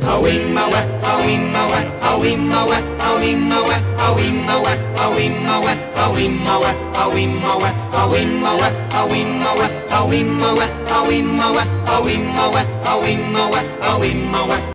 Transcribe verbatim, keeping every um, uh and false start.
Awimowa, awimowa, awimowa, awimowa, awimowa, awimowa, awimowa, awimowa, awimowa, awimowa, awimowa, awimowa, awimowa, awimowa, awimowa.